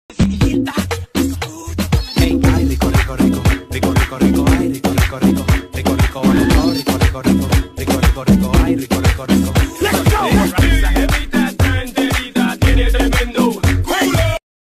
Hey, ay, rico, rico, rico, rico, rico, rico, ay, rico, rico, rico, rico, rico, rico, rico, rico, rico, rico, rico, rico, ay, rico, rico, rico.